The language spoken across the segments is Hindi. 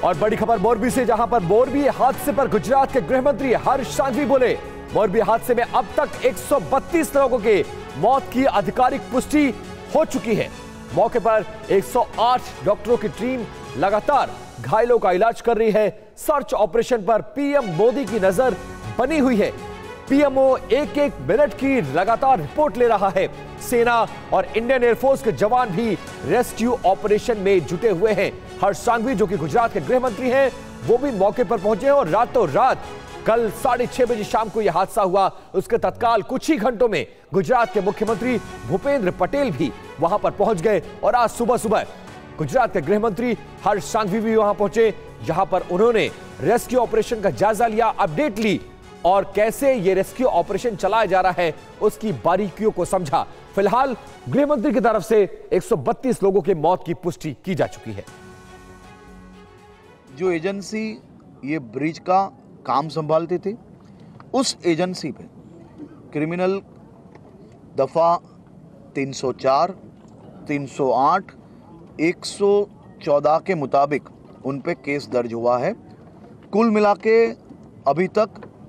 और बड़ी खबर मोरबी से, जहां पर मोरबी हादसे पर गुजरात के गृह मंत्री हर्ष सांघवी बोले। मोरबी हादसे में अब तक 132 लोगों के मौत की आधिकारिक पुष्टि हो चुकी है। मौके पर 108 डॉक्टरों की टीम लगातार घायलों का इलाज कर रही है। सर्च ऑपरेशन पर पीएम मोदी की नजर बनी हुई है। पीएमओ एक एक मिनट की लगातार रिपोर्ट ले रहा है। सेना और इंडियन एयरफोर्स के जवान भी रेस्क्यू ऑपरेशन में जुटे हुए हैं। हर्ष सांघवी, जो कि गुजरात के गृह मंत्री हैं, वो भी मौके पर पहुंचे हैं और रातों रात कल 6:30 बजे शाम को यह हादसा हुआ। उसके तत्काल कुछ ही घंटों में गुजरात के मुख्यमंत्री भूपेंद्र पटेल भी वहां पर पहुंच गए और आज सुबह सुबह गुजरात के गृह मंत्री हर्ष सांघवी भी वहां पहुंचे, जहां पर उन्होंने रेस्क्यू ऑपरेशन का जायजा लिया, अपडेट ली और कैसे यह रेस्क्यू ऑपरेशन चलाया जा रहा है उसकी बारीकियों को समझा। फिलहाल गृह मंत्री की तरफ से 132 लोगों की मौत की पुष्टि की जा चुकी है। जो एजेंसी ये ब्रिज का काम संभालती थी, उस एजेंसी पे क्रिमिनल दफा 304, 308, 114 के मुताबिक उन पे केस दर्ज हुआ है। कुल मिला के अभी तक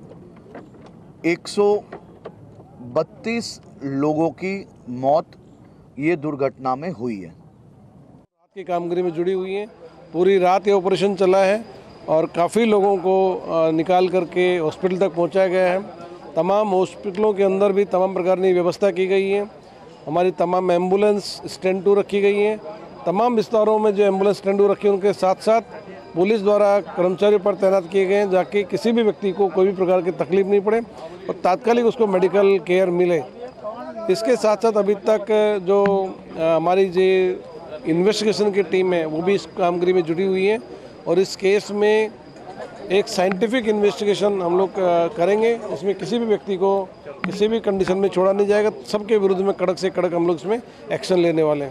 132 लोगों की मौत ये दुर्घटना में हुई है। रात की कामगिरी में जुड़ी हुई है। पूरी रात ये ऑपरेशन चला है और काफ़ी लोगों को निकाल करके हॉस्पिटल तक पहुंचाया गया है। तमाम हॉस्पिटलों के अंदर भी तमाम प्रकार की व्यवस्था की गई है। हमारी तमाम एम्बुलेंस स्टैंड 2 रखी गई हैं। तमाम विस्तारों में जो एम्बुलेंस स्टैंड 2 रखी है, उनके साथ साथ पुलिस द्वारा कर्मचारियों पर तैनात किए गए हैं, जाके किसी भी व्यक्ति को कोई भी प्रकार की तकलीफ नहीं पड़े और तात्कालिक उसको मेडिकल केयर मिले। इसके साथ साथ अभी तक जो हमारी जो इन्वेस्टिगेशन की टीम है वो भी इस कामगिरी में जुटी हुई है और इस केस में एक साइंटिफिक इन्वेस्टिगेशन हम लोग करेंगे। इसमें किसी भी व्यक्ति को किसी भी कंडीशन में छोड़ा नहीं जाएगा। सबके विरुद्ध में कड़क से कड़क हम लोग इसमें एक्शन लेने वाले हैं।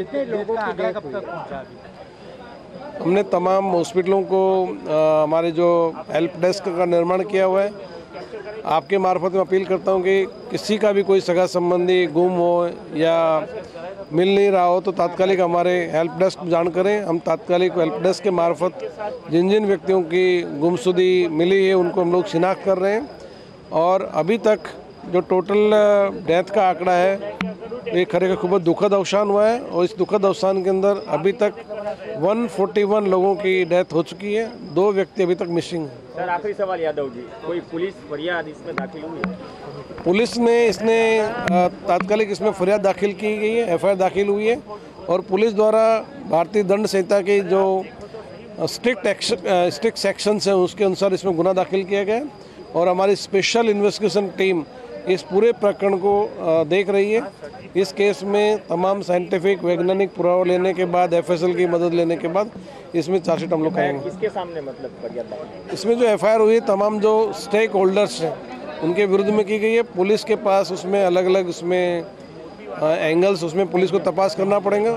हमने तमाम हॉस्पिटलों को हमारे जो हेल्प डेस्क का निर्माण किया हुआ है। आपके मार्फत में अपील करता हूं कि किसी का भी कोई सगा संबंधी गुम हो या मिल नहीं रहा हो तो तात्कालिक हमारे हेल्प डेस्क को जान करें। हम तात्कालिक हेल्प डेस्क के मार्फत जिन जिन व्यक्तियों की गुमशुदगी मिली है उनको हम लोग शिनाख्त कर रहे हैं और अभी तक जो टोटल डेथ का आंकड़ा है ये खरेखर खूब दुखद अवसान हुआ है और इस दुखद अवसान के अंदर अभी तक 141 लोगों की डेथ हो चुकी है। 2 व्यक्ति अभी तक मिसिंग है। सर, आखिरी सवाल यादव जी, कोई पुलिस फरियाद इसमें दाखिल हुई है? पुलिस ने तात्कालिक इसमें फरियाद दाखिल की गई है, एफआईआर दाखिल हुई है और पुलिस द्वारा भारतीय दंड संहिता के जो स्ट्रिक्ट सेक्शंस हैं उसके अनुसार इसमें गुना दाखिल किया गया है और हमारी स्पेशल इन्वेस्टिगेशन टीम इस पूरे प्रकरण को देख रही है। इस केस में तमाम साइंटिफिक वैज्ञानिक पुरावा लेने के बाद, एफएसएल की मदद लेने के बाद इसमें चार्जशीट हम लोग करेंगे। किसके सामने मतलब फरियाद? इसमें जो एफआईआर हुई तमाम जो स्टेक होल्डर्स हैं उनके विरुद्ध में की गई है। पुलिस के पास उसमें अलग अलग उसमें एंगल्स उसमें पुलिस को तपास करना पड़ेगा।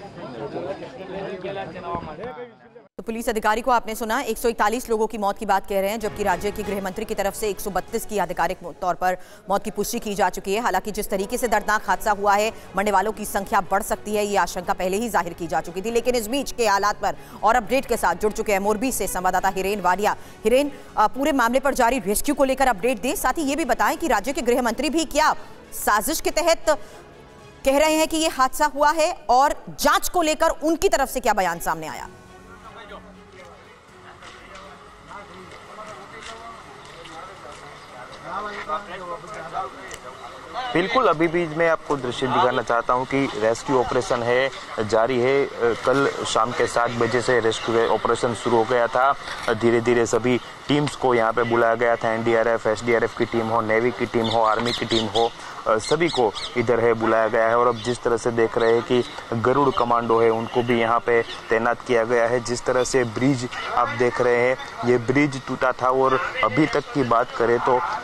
तो पुलिस अधिकारी को आपने सुना, 141 लोगों की मौत की बात कह रहे हैं, जबकि राज्य के गृह मंत्री की तरफ से 132 की आधिकारिक तौर पर मौत की पुष्टि की जा चुकी है। हालांकि जिस तरीके से दर्दनाक हादसा हुआ है, मरने वालों की संख्या बढ़ सकती है, ये आशंका पहले ही जाहिर की जा चुकी थी। लेकिन इस बीच के हालात पर और अपडेट के साथ जुड़ चुके हैं मोरबी से संवाददाता हिरेन वाडिया। हिरेन, पूरे मामले पर जारी रेस्क्यू को लेकर अपडेट दें, साथ ही ये भी बताएं कि राज्य के गृह मंत्री भी क्या साजिश के तहत कह रहे हैं कि ये हादसा हुआ है और जांच को लेकर उनकी तरफ से क्या बयान सामने आया? बिल्कुल, अभी भी मैं आपको दृश्य दिखाना चाहता हूं कि रेस्क्यू ऑपरेशन है जारी है। कल शाम के 7 बजे से रेस्क्यू ऑपरेशन शुरू हो गया था। धीरे धीरे सभी टीम्स को यहां पे बुलाया गया था। एनडीआरएफ, एसडीआरएफ की टीम हो, नेवी की टीम हो, आर्मी की टीम हो, सभी को इधर है बुलाया गया है। और अब जिस तरह से देख रहे हैं कि गरुड़ कमांडो है उनको भी यहाँ पे तैनात किया गया है। जिस तरह से ब्रिज आप देख रहे हैं, ये ब्रिज टूटा था और अभी तक की बात करें तो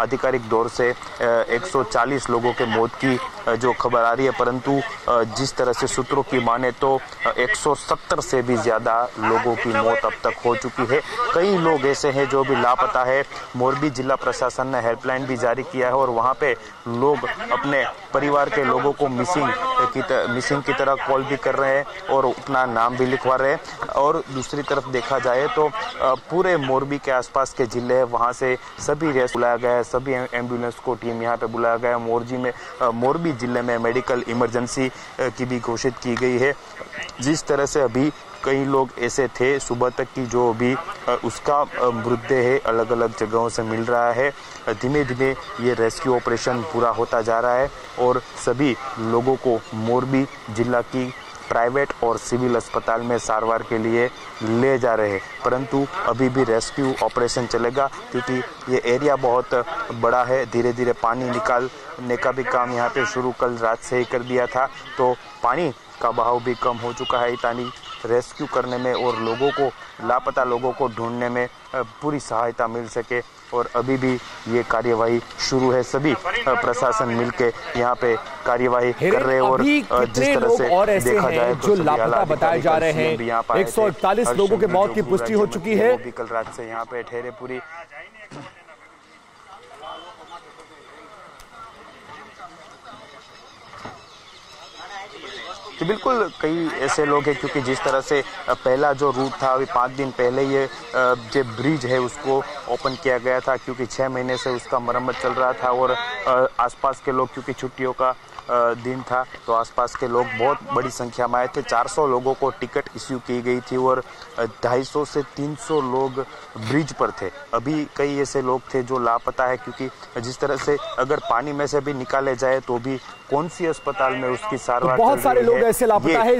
आधिकारिक दौर से 140 लोगों के मौत की जो खबर आ रही है, परंतु जिस तरह से सूत्रों की माने तो 170 से भी ज्यादा लोगों की मौत अब तक हो चुकी है। कई लोग ऐसे हैं जो भी लापता है। मोरबी जिला प्रशासन ने हेल्पलाइन भी जारी किया है और वहां पे लोग अपने परिवार के लोगों को मिसिंग की तरह कॉल भी कर रहे हैं और अपना नाम भी लिखवा रहे हैं। और दूसरी तरफ देखा जाए तो पूरे मोरबी के आसपास के जिले हैं, वहां से सभी रेस्क्यू बुलाया गया है, सभी एम्बुलेंस को टीम यहाँ पे बुलाया गया है। मोरबी जिले में मेडिकल इमरजेंसी की भी घोषित की गई है। जिस तरह से अभी कई लोग ऐसे थे सुबह तक की जो अभी उसका मृतदेह है अलग अलग जगहों से मिल रहा है। धीमे धीमे ये रेस्क्यू ऑपरेशन पूरा होता जा रहा है और सभी लोगों को मोरबी जिला की प्राइवेट और सिविल अस्पताल में सारवार के लिए ले जा रहे हैं, परंतु अभी भी रेस्क्यू ऑपरेशन चलेगा क्योंकि ये एरिया बहुत बड़ा है। धीरे धीरे पानी निकालने का भी काम यहाँ पे शुरू कल रात से ही कर दिया था, तो पानी का बहाव भी कम हो चुका है। ताकि रेस्क्यू करने में और लोगों को लापता लोगों को ढूंढने में पूरी सहायता मिल सके और अभी भी ये कार्यवाही शुरू है। सभी प्रशासन मिलके यहाँ पे कार्यवाही कर रहे हैं और जिस तरह से और ऐसे देखा जाए हैं जो लापता बताए जा रहे हैं, 141 लोगों की मौत की पुष्टि हो चुकी है। कल रात से यहाँ पे ठहरे पूरी तो बिल्कुल कई ऐसे लोग हैं क्योंकि जिस तरह से पहला जो रूट था अभी 5 दिन पहले ये जो ब्रिज है उसको ओपन किया गया था क्योंकि 6 महीने से उसका मरम्मत चल रहा था और आसपास के लोग क्योंकि छुट्टियों का दिन था तो आसपास के लोग बहुत बड़ी संख्या में आए थे। 400 लोगों को टिकट इश्यू की गई थी और 250 से 300 लोग ब्रिज पर थे। अभी कई ऐसे लोग थे जो लापता है क्योंकि जिस तरह से अगर पानी में से भी निकाले जाए तो भी कौन सी अस्पताल में उसकी सारवार बहुत सारे लोग ऐसे लापता है।